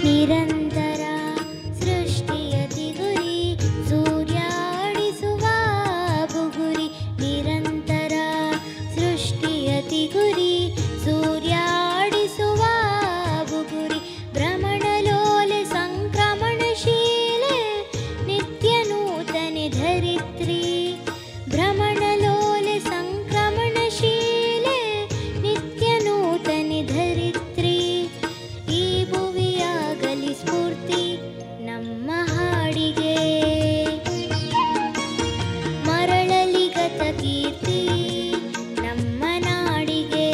ನಿರಂತರ ಸೃಷ್ಟಿಯತಿ ಗುರಿ ಸೂರ್ಯಾಡಿಸುವ ಬುಗುರಿ ನಿರಂತರ ಸೃಷ್ಟಿಯತಿ ಗುರಿ ಸೂರ್ಯಾಡಿಸುವ ಬುಗುರಿ ಭ್ರಮಣಲೋಲೆ ಸಂಕ್ರಮಣಶೀಲೆ ನಿತ್ಯ ನೂತನೆ ಧರಿತ್ರಿ ಭ್ರಮಣಲೋಲೆ ಸಂಕ್ರಮಣಶೀಲೆ ನಿತ್ಯ ನೂತನೆ ಧರಿತ್ರಿ ಈ ಭುವಿಯಾಗಲಿ ಸ್ಫೂರ್ತಿ ನಮ್ಮ ಹಾಡಿಗೆ ಮರಳಲಿ ಗತ ಕೀರ್ತಿ ನಮ್ಮ ನಾಡಿಗೆ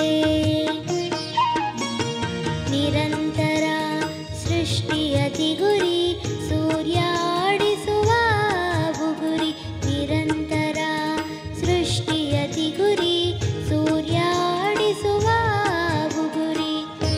ನಿರಂತರ ಸೃಷ್ಟಿಯತಿ ಗುರಿ ಸೂರ್ಯಾಡಿಸುವ ಬುಗುರಿ ನಿರಂತರ ಸೃಷ್ಟಿಯತಿ ಗುರಿ ಸೂರ್ಯಾಡಿಸುವ ಬುಗುರಿ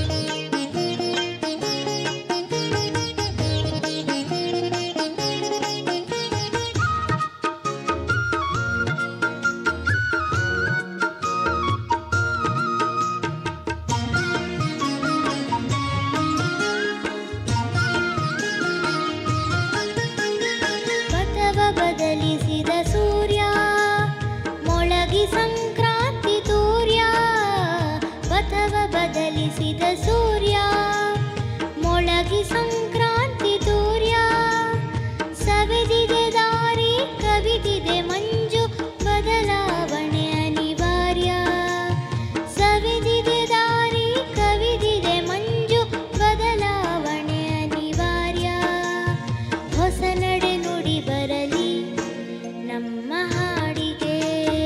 ಪಥವ ಬದಲಿಸಿದ ಸೂರ್ಯ ಮೊಳಗಿ ಸಂಕ್ರಾಂತಿ ತೂರ್ಯ ಪಥವ ಬದಲಿಸಿದ ಸೂರ್ಯ ಮೊಳಗಿ ಸಂಕ್ರಾಂತಿ ತೂರ್ಯ ಸವೆದಿದೆ ದಾರಿ ಕವಿದಿದೆ ಮಂಜು ಬದಲಾವಣೆ ಅನಿವಾರ್ಯ ಸವೆದಿದೆ ದಾರಿ ಕವಿದಿದೆ ಮಂಜು ಬದಲಾವಣೆ ಅನಿವಾರ್ಯ ಹೊಸ ನಡೆ ನುಡಿ ಬರಲಿ ನಮ್ಮ ಹಾಡಿಗೆ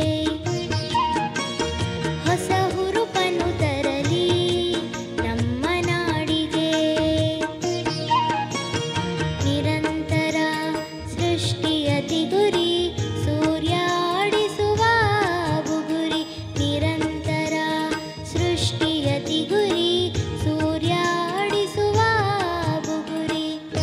ಹೊಸ ಹುರುಪನ್ನು ತರಲಿ ನಮ್ಮ ನಾಡಿಗೆ ನಿರಂತರ ಸೃಷ್ಟಿಯತಿ ಗುರಿ ಸೂರ್ಯಾಡಿಸುವ ಬುಗುರಿ ನಿರಂತರ ಸೃಷ್ಟಿಯತಿ ಗುರಿ ಸೂರ್ಯಾಡಿಸುವ ಬುಗುರಿ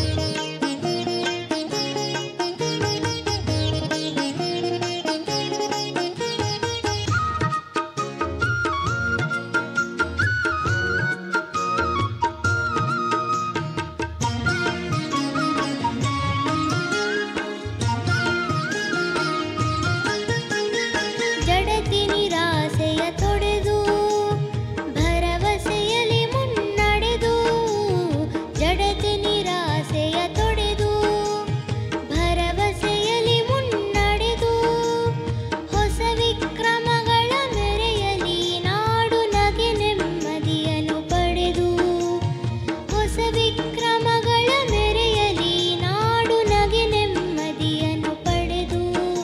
ಜಡತಿ ನಿರಾಸೆಯ ತೊಡೆದು ಭರವಸೆಯಲ್ಲಿ ಮುನ್ನಡೆದು ಜಡತಿ ನಿರಾಸೆಯ ತೊಡೆದು ಭರವಸೆಯಲ್ಲಿ ಮುನ್ನಡೆದು ಹೊಸ ವಿಕ್ರಮಗಳ ಮೆರೆಯಲಿ ನಾಡು ನಗೆ ನೆಮ್ಮದಿಯನ್ನು ಪಡೆದು ಹೊಸ ವಿಕ್ರಮಗಳ ಮೆರೆಯಲಿ ನಾಡು ನಗೆ ನೆಮ್ಮದಿಯನ್ನು ಪಡೆದು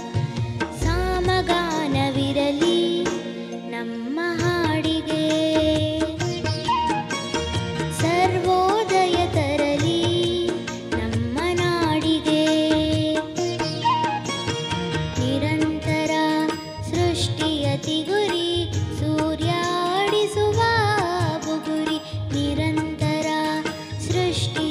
ಸಾಮಗಾನವಿರಲಿ ನಮ್ಮ ಹಾಡಿಗೆ ಸರ್ವೋದಯ ತರಲಿ ನಮ್ಮ ನಾಡಿಗೆ ನಿರಂತರ ಸೃಷ್ಟಿಯತಿ ಗುರಿ ಸೂರ್ಯಾಡಿಸುವ ಬುಗುರಿ ನಿರಂತರ ಸೃಷ್ಟಿ